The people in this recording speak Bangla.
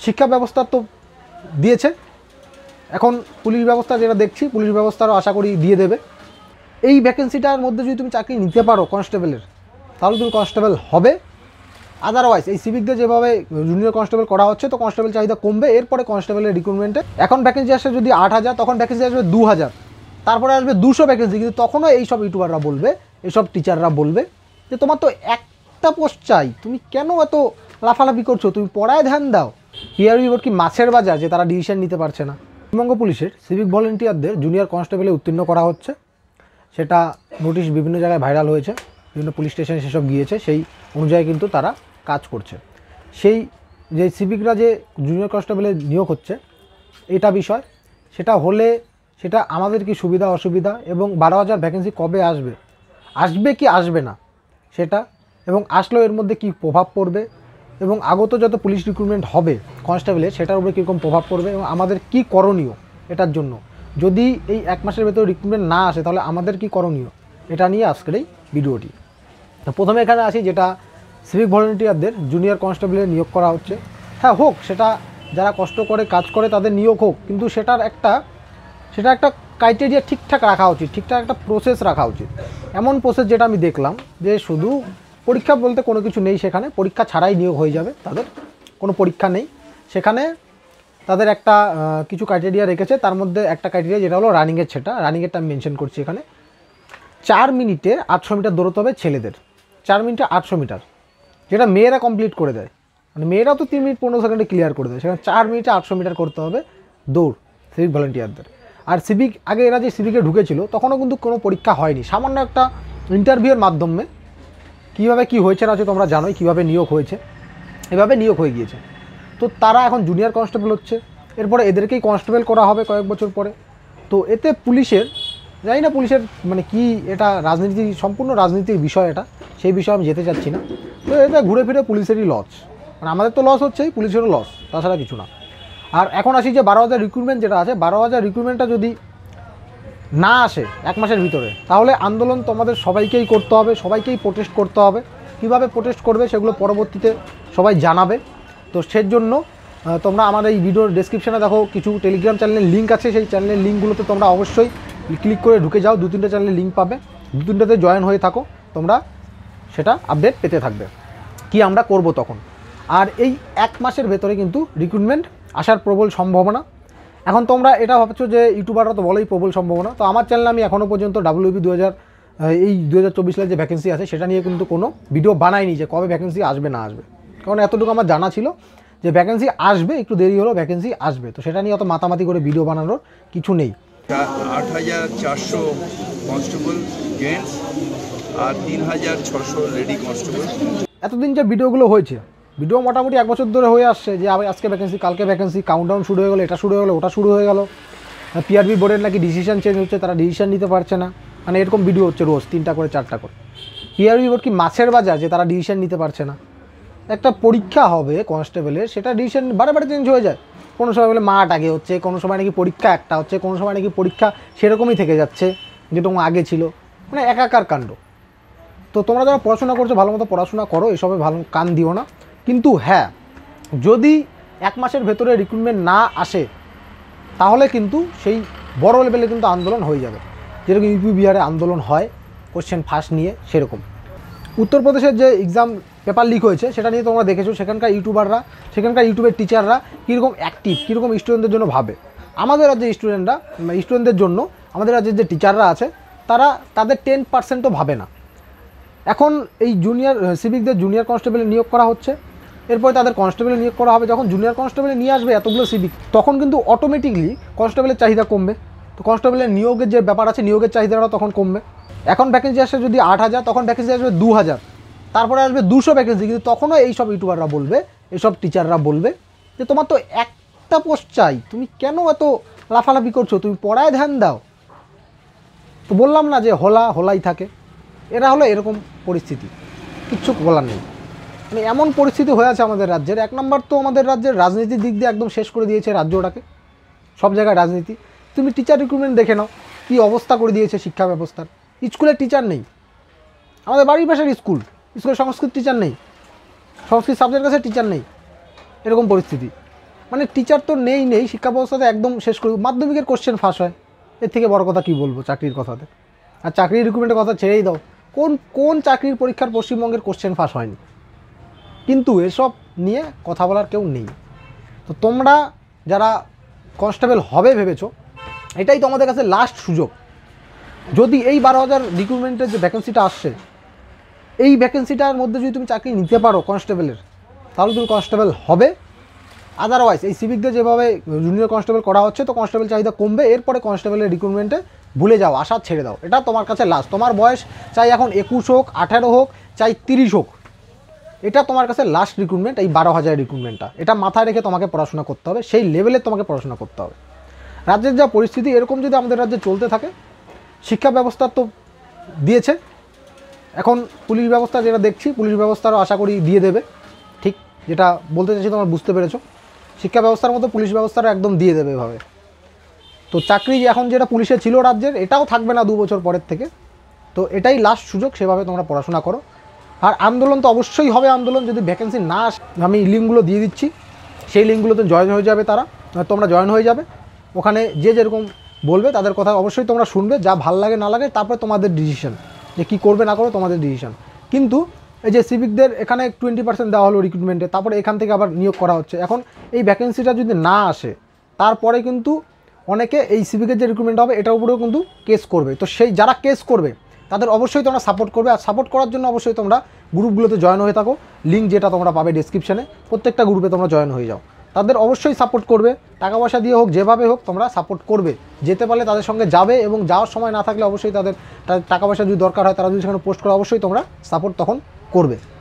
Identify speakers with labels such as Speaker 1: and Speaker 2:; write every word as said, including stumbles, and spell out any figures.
Speaker 1: শিক্ষা ব্যবস্থা তো দিয়েছে, এখন পুলিশ ব্যবস্থা যেটা দেখছি পুলিশ ব্যবস্থারও আশা করি দিয়ে দেবে। এই ভ্যাকেন্সিটার মধ্যে যদি তুমি চাকরি নিতে পারো কনস্টেবলের, তাহলে তুমি কনস্টেবল হবে। আদারওয়াইজ এই সিভিকদের যেভাবে জুনিয়র কনস্টেবল করা হচ্ছে, তো কনস্টেবল চাহিদা কমবে। এরপরে কনস্টেবলের রিক্রুটমেন্টে এখন ভ্যাকেন্সি আসবে যদি আট হাজার, তখন ভ্যাকেন্সি আসবে দু হাজার, তারপরে আসবে দুশো ভ্যাকেন্সি। কিন্তু তখনও এইসব ইউটিউবাররা বলবে, এইসব টিচাররা বলবে যে তোমার তো একটা পোস্ট চাই, তুমি কেন এত লাফালাফি করছো, তুমি পড়ায় ধ্যান দাও। পিআরবি বোর্ড কি মাছের বাজার যে তারা ডিসিশন নিতে পারছে না? পশ্চিমবঙ্গ পুলিশের সিভিক ভলেন্টিয়ারদের জুনিয়র কনস্টেবলে উত্তীর্ণ করা হচ্ছে, সেটা নোটিশ বিভিন্ন জায়গায় ভাইরাল হয়েছে, বিভিন্ন পুলিশ স্টেশনে সেসব গিয়েছে, সেই অনুযায়ী কিন্তু তারা কাজ করছে। সেই যে সিভিকরা যে জুনিয়র কনস্টেবলে নিয়োগ হচ্ছে এটা বিষয়, সেটা হলে সেটা আমাদের কি সুবিধা অসুবিধা, এবং বারো হাজার ভ্যাকেন্সি কবে আসবে, আসবে কি আসবে না সেটা, এবং আসলেও এর মধ্যে কি প্রভাব পড়বে, এবং আগত যত পুলিশ রিক্রুটমেন্ট হবে কনস্টেবলের সেটার উপরে কীরকম প্রভাব পড়বে, এবং আমাদের কি করণীয় এটার জন্য। যদি এই এক মাসের ভেতরে রিক্রুটমেন্ট না আসে তাহলে আমাদের কি করণীয়, এটা নিয়ে আজকের এই ভিডিওটি। তো প্রথমে এখানে আসি, যেটা সিভিক ভলেন্টিয়ারদের জুনিয়র কনস্টেবলে নিয়োগ করা হচ্ছে। হ্যাঁ হোক, সেটা যারা কষ্ট করে কাজ করে তাদের নিয়োগ হোক, কিন্তু সেটার একটা সেটা একটা ক্রাইটেরিয়া ঠিকঠাক রাখা উচিত, ঠিকঠাক একটা প্রসেস রাখা উচিত। এমন প্রসেস যেটা আমি দেখলাম যে শুধু পরীক্ষা বলতে কোনো কিছু নেই, সেখানে পরীক্ষা ছাড়াই নিয়োগ হয়ে যাবে, তাদের কোনো পরীক্ষা নেই। সেখানে তাদের একটা কিছু ক্রাইটেরিয়া রেখেছে, তার মধ্যে একটা ক্রাইটেরিয়া যেটা হলো রানিংয়ের, সেটা রানিংয়েরটা আমি মেনশন করছি এখানে। চার মিনিটে আটশো মিটার দৌড়তে হবে ছেলেদের, চার মিনিটে আটশো মিটার, যেটা মেয়েরা কমপ্লিট করে দেয়। মানে মেয়েরাও তো তিন মিনিট পনেরো সেকেন্ডে ক্লিয়ার করে দেয়, সেখানে চার মিনিটে আটশো মিটার করতে হবে দৌড় সিভিক ভলেন্টিয়ারদের। আর সিভিক আগে এরা যে সিভিকে ঢুকেছিল তখনও কিন্তু কোনো পরীক্ষা হয়নি, সামান্য একটা ইন্টারভিউয়ের মাধ্যমে কীভাবে কী হয়েছে না হচ্ছে তোমরা জানোই, কীভাবে নিয়োগ হয়েছে, এভাবে নিয়োগ হয়ে গিয়েছে। তো তারা এখন জুনিয়র কনস্টেবল হচ্ছে, এরপরে এদেরকেই কনস্টেবল করা হবে কয়েক বছর পরে। তো এতে পুলিশের, জানি না পুলিশের মানে কি, এটা রাজনীতি, সম্পূর্ণ রাজনীতির বিষয় এটা, সেই বিষয়ে আমি যেতে চাচ্ছি না। তো এটা ঘুরে ফিরে পুলিশেরই লস, মানে আমাদের তো লস হচ্ছেই, পুলিশেরও লস, তাছাড়া কিছু না। আর এখন আসি যে বারো হাজার রিক্রুটমেন্ট যেটা আছে, বারো হাজার রিক্রুটমেন্টটা যদি না আসে এক মাসের ভিতরে, তাহলে আন্দোলন তোমাদের সবাইকেই করতে হবে, সবাইকেই প্রোটেস্ট করতে হবে। কীভাবে প্রোটেস্ট করবে সেগুলো পরবর্তীতে সবাই জানাবে। তো সেই জন্য তোমরা আমার এই ভিডিওর ডেসক্রিপশানে দেখো কিছু টেলিগ্রাম চ্যানেলের লিঙ্ক আছে, সেই চ্যানেলের লিঙ্কগুলোতে তোমরা অবশ্যই ক্লিক করে ঢুকে যাও, দু তিনটে চ্যানেলের লিঙ্ক পাবে, দু তিনটাতে জয়েন হয়ে থাকো, তোমরা সেটা আপডেট পেতে থাকবে কি আমরা করব তখন। আর এই এক মাসের ভেতরে কিন্তু রিক্রুটমেন্ট আসার প্রবল সম্ভাবনা। এখন তোমরা এটা ভাবছো যে ইউটিউবাররা তো বলেই প্রবল সম্ভাবনা, তো আমার চ্যানেলে আমি এখনও পর্যন্ত ডাব্লিউবি দু হাজার এই দু হাজার চব্বিশ সালের যে ভ্যাকেন্সি আছে সেটা নিয়ে কিন্তু কোনো ভিডিও বানাইনি যে কবে ভ্যাকেন্সি আসবে না আসবে, কারণ এতটুকু আমার জানা ছিল যে ভ্যাকেন্সি আসবে, একটু দেরি হলেও ভ্যাকেন্সি আসবে। তো সেটা নিয়ে অত মাতামাতি করে ভিডিও বানানোর কিছু নেই।
Speaker 2: আট হাজার চারশো কনস্টেবল জেন্টস আর তিন হাজার ছশো লেডি কনস্টেবল।
Speaker 1: এতদিন যে ভিডিওগুলো হয়েছে, ভিডিও মোটামুটি এক বছর ধরে হয়ে আসছে যে আবার আজকে ভ্যাকেন্সি, কালকে ভ্যাকেন্সি, কাউন্টডাউন শুরু হয়ে গেলো, এটা শুরু হয়ে গেলো, ওটা শুরু হয়ে গেল, পিআরবি বোর্ডের নাকি ডিসিশন চেঞ্জ হচ্ছে, তারা ডিসিশন নিতে পারছে না, মানে এরকম ভিডিও হচ্ছে রোজ তিনটা করে চারটা করে। পিআরবি বোর্ড কি মাছের বাজার যে তারা ডিসিশন নিতে পারছে না? একটা পরীক্ষা হবে কনস্টেবলের, সেটা ডিসিশন বারে বারে চেঞ্জ হয়ে যায়। কোনো সময় বলে মাঠ আগে হচ্ছে, কোনো সময় নাকি পরীক্ষা একটা হচ্ছে, কোনো সময় নাকি পরীক্ষা সেরকমই থেকে যাচ্ছে যেরকম আগে ছিল, মানে একাকার কাণ্ড। তো তোমরা যারা পড়াশোনা করছো ভালো মতো পড়াশোনা করো, এসবে ভালো কান দিও না। কিন্তু হ্যাঁ, যদি এক মাসের ভেতরে রিক্রুটমেন্ট না আসে তাহলে কিন্তু সেই বড় লেভেলে কিন্তু আন্দোলন হয়ে যাবে, যেরকম ইউপি বিহারে আন্দোলন হয় কোশ্চেন ফাঁস নিয়ে, সেরকম। উত্তরপ্রদেশের যে এক্সাম পেপার লিক হয়েছে সেটা নিয়ে তোমরা দেখেছো, সেখানকার ইউটিউবাররা, সেখানকার ইউটিউবের টিচাররা কীরকম অ্যাক্টিভ, কীরকম স্টুডেন্টদের জন্য ভাবে। আমাদের রাজ্যের স্টুডেন্টরা, স্টুডেন্টদের জন্য আমাদের রাজ্যের যে টিচাররা আছে তারা তাদের টেন পার্সেন্টও ভাবে না। এখন এই জুনিয়র সিভিকদের জুনিয়র কনস্টেবলে নিয়োগ করা হচ্ছে, এরপরে তাদের কনস্টেবলে নিয়োগ করা হবে। যখন জুনিয়র কনস্টেবলে নিয়ে আসবে এতগুলো সিভিক, তখন কিন্তু অটোমেটিকলি কনস্টেবলের চাহিদা কমবে। তো কনস্টেবলের নিয়োগের যে ব্যাপার আছে, নিয়োগের চাহিদাটা তখন কমবে। এখন ভ্যাকেন্সি আসে যদি আট হাজার, তখন ভ্যাকেন্সি আসবে দু হাজার, তারপরে আসবে দুশো ভ্যাকেন্সি। কিন্তু তখনও এইসব ইউটিউবাররা বলবে, এইসব টিচাররা বলবে যে তোমার তো একটা পোস্ট চাই, তুমি কেন এত লাফালাফি করছো, তুমি পড়ায় ধ্যান দাও। তো বললাম না যে হোলা হোলাই থাকে, এরা হলো এরকম পরিস্থিতি, কিচ্ছু বলার নেই। মানে এমন পরিস্থিতি হয়ে আছে আমাদের রাজ্যের। এক নম্বর তো আমাদের রাজ্যের রাজনীতির দিক দিয়ে একদম শেষ করে দিয়েছে রাজ্যটাকে, সব জায়গায় রাজনীতি। তুমি টিচার রিক্রুটমেন্ট দেখে নাও, কী অবস্থা করে দিয়েছে শিক্ষা ব্যবস্থার। স্কুলের টিচার নেই, আমাদের বাড়ির পাশের স্কুল, স্কুলে সংস্কৃত টিচার নেই, সংস্কৃত সাবজেক্ট আছে টিচার নেই, এরকম পরিস্থিতি। মানে টিচার তো নেই নেই শিক্ষা ব্যবস্থাতে একদম শেষ করে মাধ্যমিকের কোশ্চেন ফাঁস হয়, এর থেকে বড় কথা কী বলবো চাকরির কথাতে। আর চাকরির রিক্রুটমেন্টের কথা ছেড়েই দাও, কোন কোন চাকরির পরীক্ষার পশ্চিমবঙ্গের কোশ্চেন ফাঁস হয়নি, কিন্তু এসব নিয়ে কথা বলার কেউ নেই। তো তোমরা যারা কনস্টেবল হবে ভেবেছো, এটাই তোমাদের কাছে লাস্ট সুযোগ। যদি এই বারো হাজার রিক্রুটমেন্টের যে ভ্যাকেন্সিটা আসছে, এই ভ্যাকেন্সিটার মধ্যে যদি তুমি চাকরি নিতে পারো কনস্টেবলের, তাহলে তুমি কনস্টেবল হবে। আদারওয়াইজ এই সিভিকদের যেভাবে জুনিয়র কনস্টেবল করা হচ্ছে, তো কনস্টেবল চাহিদা কমবে, এরপরে কনস্টেবলের রিক্রুটমেন্টে ভুলে যাও, আশা ছেড়ে দাও। এটা তোমার কাছে লাস্ট। তোমার বয়স চাই এখন একুশ হোক, আঠারো হোক, চাই তিরিশ হোক, এটা তোমার কাছে লাস্ট রিক্রুটমেন্ট, এই বারো হাজার রিক্রুটমেন্টটা। এটা মাথায় রেখে তোমাকে পড়াশোনা করতে হবে, সেই লেভেলে তোমাকে পড়াশোনা করতে হবে। রাজ্যের যা পরিস্থিতি, এরকম যদি আমাদের রাজ্যে চলতে থাকে, শিক্ষা ব্যবস্থা তো দিয়েছে, এখন পুলিশ ব্যবস্থা যেটা দেখছি, পুলিশ ব্যবস্থারও আশা করি দিয়ে দেবে। ঠিক যেটা বলতে চাইছি তোমরা বুঝতে পেরেছো, শিক্ষা ব্যবস্থার মতো পুলিশ ব্যবস্থাটা একদম দিয়ে দেবে এভাবে। তো চাকরি এখন যেটা পুলিশে ছিল রাজ্যের, এটাও থাকবে না দু বছর পরের থেকে। তো এটাই লাস্ট সুযোগ, সেভাবে তোমরা পড়াশোনা করো। আর আন্দোলন তো অবশ্যই হবে, আন্দোলন যদি ভ্যাকেন্সি না আসে, আমি লিঙ্কগুলো দিয়ে দিচ্ছি, সেই লিঙ্কগুলোতে জয়েন হয়ে যাবে তারা, তোমরা জয়েন হয়ে যাবে। ওখানে যে যেরকম বলবে তাদের কথা অবশ্যই তোমরা শুনবে, যা ভাল লাগে না লাগে তারপরে তোমাদের ডিসিশন, যে কী করবে না করবে তোমাদের ডিসিশন। কিন্তু এই যে সিভিকদের এখানে টোয়েন্টি পার্সেন্ট দেওয়া হলো রিক্রুটমেন্টে, তারপরে এখান থেকে আবার নিয়োগ করা হচ্ছে। এখন এই ভ্যাকেন্সিটা যদি না আসে, তারপরে কিন্তু অনেকে এই সিভিকের যে রিক্রুটমেন্ট হবে এটার উপরেও কিন্তু কেস করবে। তো সেই যারা কেস করবে তাদের অবশ্যই তোমরা সাপোর্ট করবে। আর সাপোর্ট করার জন্য অবশ্যই তোমরা গ্রুপগুলোতে জয়েন হয়ে থাকো, লিঙ্ক যেটা তোমরা পাবে ডেসক্রিপশানে, প্রত্যেকটা গ্রুপে তোমরা জয়েন হয়ে যাও। তাদের অবশ্যই সাপোর্ট করবে, টাকা পয়সা দিয়ে হোক, যেভাবে হোক তোমরা সাপোর্ট করবে। যেতে পারলে তাদের সঙ্গে যাবে, এবং যাওয়ার সময় না থাকলে অবশ্যই তাদের টাকা পয়সা যদি দরকার হয়, তারা যদি সেখানে পোস্ট করে, অবশ্যই তোমরা সাপোর্ট তখন করবে।